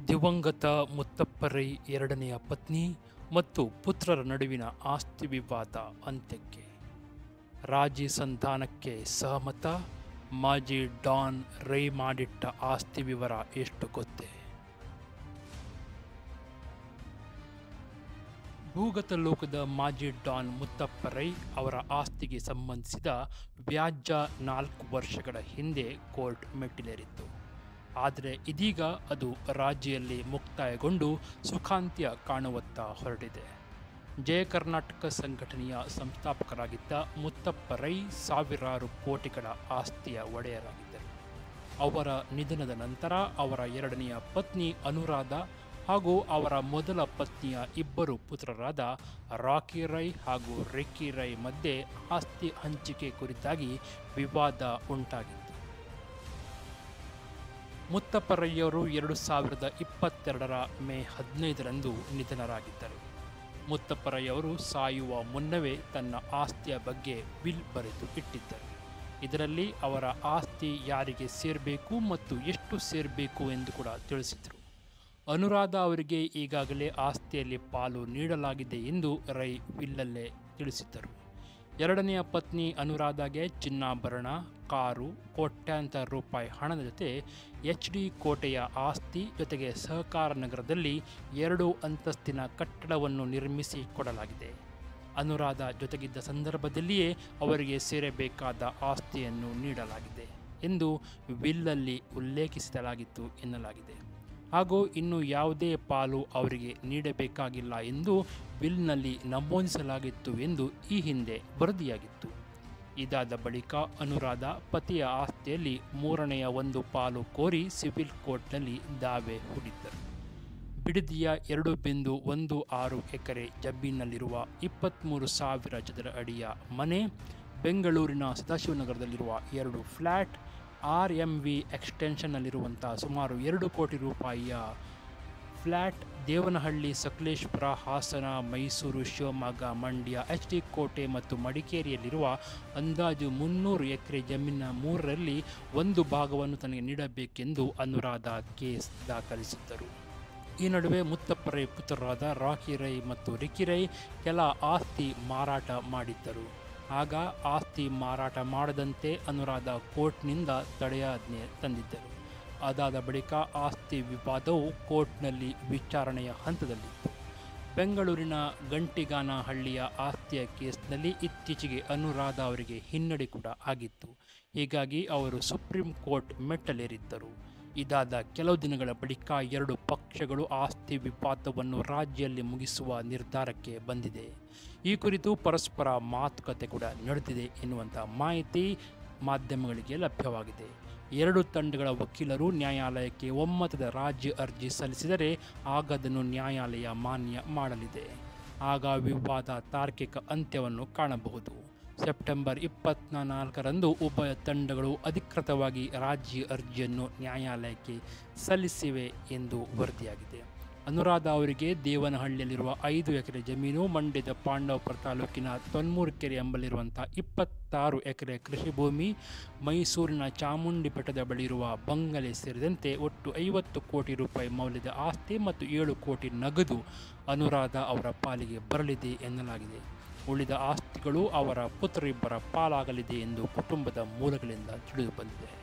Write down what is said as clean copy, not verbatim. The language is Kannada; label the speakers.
Speaker 1: ದಿವಂಗತ ಮುತ್ತಪ್ಪ ರೈ ಎರಡನೆಯ ಪತ್ನಿ ಮತ್ತು ಪುತ್ರರ ನಡುವಿನ ಆಸ್ತಿ ವಿವಾದ ಅಂತ್ಯಕ್ಕೆ. ರಾಜಿ ಸಂಧಾನಕ್ಕೆ ಸಹಮತ. ಮಾಜಿ ಡಾನ್ ರೈ ಮಾಡಿಟ್ಟ ಆಸ್ತಿ ವಿವರ ಎಷ್ಟು ಗೊತ್ತೇ? ಭೂಗತ ಲೋಕದ ಮಾಜಿ ಡಾನ್ ಮುತ್ತಪ್ಪ ರೈ ಅವರ ಆಸ್ತಿಗೆ ಸಂಬಂಧಿಸಿದ ವ್ಯಾಜ್ಯ 4 ವರ್ಷಗಳ ಹಿಂದೆ ಕೋರ್ಟ್ ಮೆಟ್ಟಿಲೇರಿತ್ತು. ಆದರೆ ಇದೀಗ ಅದು ರಾಜಿಯಲ್ಲಿ ಮುಕ್ತಾಯಗೊಂಡು ಸುಖಾಂತ್ಯ ಕಾಣುವತ್ತ ಹೊರಟಿದೆ. ಜಯ ಕರ್ನಾಟಕ ಸಂಘಟನೆಯ ಸಂಸ್ಥಾಪಕರಾಗಿದ್ದ ಮುತ್ತಪ್ಪ ರೈ ಸಾವಿರಾರು ಕೋಟಿಗಳ ಆಸ್ತಿಯ ಒಡೆಯರಾಗಿದ್ದರು. ಅವರ ನಿಧನದ ನಂತರ ಅವರ ಎರಡನೆಯ ಪತ್ನಿ ಅನುರಾಧ ಹಾಗೂ ಅವರ ಮೊದಲ ಪತ್ನಿಯ ಇಬ್ಬರು ಪುತ್ರರಾದ ರಾಕಿ ರೈ ಹಾಗೂ ರಿಕ್ಕಿ ರೈ ಮಧ್ಯೆ ಆಸ್ತಿ ಹಂಚಿಕೆ ಕುರಿತಾಗಿ ವಿವಾದ ಉಂಟಾಗಿತ್ತು. ಮುತ್ತಪ್ಪ ರೈಯವರು 2022ರ ಮೇ 15ರಂದು ನಿಧನರಾಗಿದ್ದರು. ಮುತ್ತಪ್ಪ ರೈಯವರು ಸಾಯುವ ಮುನ್ನವೇ ತನ್ನ ಆಸ್ತಿಯ ಬಗ್ಗೆ ವಿಲ್ ಬರೆದು ಇಟ್ಟಿದ್ದರು. ಇದರಲ್ಲಿ ಅವರ ಆಸ್ತಿ ಯಾರಿಗೆ ಸೇರಬೇಕು ಮತ್ತು ಎಷ್ಟು ಸೇರಬೇಕು ಎಂದು ಕೂಡ ತಿಳಿಸಿದರು. ಅನುರಾಧ ಅವರಿಗೆ ಈಗಾಗಲೇ ಆಸ್ತಿಯಲ್ಲಿ ಪಾಲು ನೀಡಲಾಗಿದೆ ಎಂದು ರೈ ವಿಲ್ಲಲ್ಲೇ ತಿಳಿಸಿದ್ದರು. ಎರಡನೆಯ ಪತ್ನಿ ಅನುರಾಧಗೆ ಚಿನ್ನಾಭರಣ, ಕಾರು, ಕೋಟ್ಯಾಂತರ ರೂಪಾಯಿ ಹಣದ ಜೊತೆ HD ಕೋಟೆಯ ಆಸ್ತಿ ಜೊತೆಗೆ ಸಹಕಾರ ನಗರದಲ್ಲಿ 2 ಅಂತಸ್ತಿನ ಕಟ್ಟಡವನ್ನು ನಿರ್ಮಿಸಿ ಕೊಡಲಾಗಿದೆ. ಅನುರಾಧ ಜೊತೆಗಿದ್ದ ಸಂದರ್ಭದಲ್ಲಿಯೇ ಅವರಿಗೆ ಸೇರಬೇಕಾದ ಆಸ್ತಿಯನ್ನು ನೀಡಲಾಗಿದೆ ಎಂದು ವಿಲ್ಲಲ್ಲಿ ಉಲ್ಲೇಖಿಸಲಾಗಿತ್ತು ಎನ್ನಲಾಗಿದೆ. ಹಾಗೂ ಇನ್ನು ಯಾವುದೇ ಪಾಲು ಅವರಿಗೆ ನೀಡಬೇಕಾಗಿಲ್ಲ ಎಂದು ವಿಲ್ನಲ್ಲಿ ನಮೂದಿಸಲಾಗಿತ್ತು ಎಂದು ಈ ಹಿಂದೆ ವರದಿಯಾಗಿತ್ತು. ಇದಾದ ಬಳಿಕ ಅನುರಾಧ ಪತಿಯ ಆಸ್ತಿಯಲ್ಲಿ 3ನೇ 1 ಪಾಲು ಕೋರಿ ಸಿವಿಲ್ ಕೋರ್ಟ್ನಲ್ಲಿ ದಾವೆ ಹೂಡಿದ್ದರು. ಬಿಡದಿಯ 2.16 ಎಕರೆ ಜಮೀನಿನಲ್ಲಿರುವ 23,000 ಚದರ ಅಡಿಯ ಮನೆ, ಬೆಂಗಳೂರಿನ ಸದಾಶಿವನಗರದಲ್ಲಿರುವ 2 ಫ್ಲ್ಯಾಟ್, RMV ಎಕ್ಸ್ಟೆನ್ಷನ್ನಲ್ಲಿರುವಂಥ ಸುಮಾರು 2 ಕೋಟಿ ರೂಪಾಯಿಯ ಫ್ಲ್ಯಾಟ್, ದೇವನಹಳ್ಳಿ, ಸಕಲೇಶಪುರ, ಹಾಸನ, ಮೈಸೂರು, ಶಿವಮೊಗ್ಗ, ಮಂಡ್ಯ, HD ಕೋಟೆ ಮತ್ತು ಮಡಿಕೇರಿಯಲ್ಲಿರುವ ಅಂದಾಜು 300 ಎಕರೆ ಜಮೀನಿನ 3ರಲ್ಲಿ 1 ಭಾಗವನ್ನು ತನಗೆ ನೀಡಬೇಕೆಂದು ಅನುರಾಧ ಕೇಸ್ ದಾಖಲಿಸಿದ್ದರು. ಈ ನಡುವೆ ಮುತ್ತಪ್ಪ ರೈ ಪುತ್ರರಾದ ರಾಕಿ ರೈ ಮತ್ತು ರಿಕ್ಕಿ ರೈ ಕೆಲ ಆಸ್ತಿ ಮಾರಾಟ ಮಾಡಿದ್ದರು. ಆಗ ಆಸ್ತಿ ಮಾರಾಟ ಮಾಡದಂತೆ ಅನುರಾಧ ಕೋರ್ಟ್ನಿಂದ ತಡೆಯಾಜ್ಞೆ ತಂದಿದ್ದರು. ಅದಾದ ಬಳಿಕ ಆಸ್ತಿ ವಿವಾದವು ಕೋರ್ಟ್ನಲ್ಲಿ ವಿಚಾರಣೆಯ ಹಂತದಲ್ಲಿತ್ತು. ಬೆಂಗಳೂರಿನ ಗಂಟಿಗಾನಹಳ್ಳಿಯ ಆಸ್ತಿಯ ಕೇಸ್ನಲ್ಲಿ ಇತ್ತೀಚೆಗೆ ಅನುರಾಧ ಅವರಿಗೆ ಹಿನ್ನಡೆ ಕೂಡ ಆಗಿತ್ತು. ಹೀಗಾಗಿ ಅವರು ಸುಪ್ರೀಂ ಕೋರ್ಟ್ ಮೆಟ್ಟಲೇರಿದ್ದರು. ಇದಾದ ಕೆಲವು ದಿನಗಳ ಬಳಿಕ 2 ಪಕ್ಷಗಳು ಆಸ್ತಿ ವಿವಾದವನ್ನು ರಾಜಿಯಲ್ಲಿ ಮುಗಿಸುವ ನಿರ್ಧಾರಕ್ಕೆ ಬಂದಿದೆ. ಈ ಕುರಿತು ಪರಸ್ಪರ ಮಾತುಕತೆ ಕೂಡ ನಡೆದಿದೆ ಎನ್ನುವಂಥ ಮಾಹಿತಿ ಮಾಧ್ಯಮಗಳಿಗೆ ಲಭ್ಯವಾಗಿದೆ. 2 ತಂಡಗಳ ವಕೀಲರು ನ್ಯಾಯಾಲಯಕ್ಕೆ ಒಮ್ಮತದ ರಾಜಿ ಅರ್ಜಿ ಸಲ್ಲಿಸಿದರೆ ಆಗ ಅದನ್ನು ನ್ಯಾಯಾಲಯ ಮಾನ್ಯ ಮಾಡಲಿದೆ. ಆಗ ವಿವಾದ ತಾರ್ಕಿಕ ಅಂತ್ಯವನ್ನು ಕಾಣಬಹುದು. ಸೆಪ್ಟೆಂಬರ್ 24ರಂದು ಉಭಯ ತಂಡಗಳು ಅಧಿಕೃತವಾಗಿ ರಾಜಿ ಅರ್ಜಿಯನ್ನು ನ್ಯಾಯಾಲಯಕ್ಕೆ ಸಲ್ಲಿಸಿವೆ ಎಂದು ವರದಿಯಾಗಿದೆ. ಅನುರಾಧ ಅವರಿಗೆ ದೇವನಹಳ್ಳಿಯಲ್ಲಿರುವ 5 ಎಕರೆ ಜಮೀನು, ಮಂಡ್ಯದ ಪಾಂಡವಪುರ ತಾಲೂಕಿನ ತೊನ್ಮೂರ್ಕೆರೆ ಎಂಬಲ್ಲಿರುವಂಥ 26 ಎಕರೆ ಕೃಷಿ ಭೂಮಿ, ಮೈಸೂರಿನ ಚಾಮುಂಡಿ ಬೆಟ್ಟದ ಬಳಿ ಇರುವ ಬಂಗಲೆ ಸೇರಿದಂತೆ ಒಟ್ಟು 50 ಕೋಟಿ ರೂಪಾಯಿ ಮೌಲ್ಯದ ಆಸ್ತಿ ಮತ್ತು 7 ಕೋಟಿ ನಗದು ಅನುರಾಧ ಅವರ ಪಾಲಿಗೆ ಬರಲಿದೆ ಎನ್ನಲಾಗಿದೆ. ಉಳಿದ ಆಸ್ತಿಗಳು ಅವರ ಪುತ್ರರಿಬ್ಬರ ಪಾಲಾಗಲಿದೆ ಎಂದು ಕುಟುಂಬದ ಮೂಲಗಳಿಂದ ತಿಳಿದುಬಂದಿದೆ.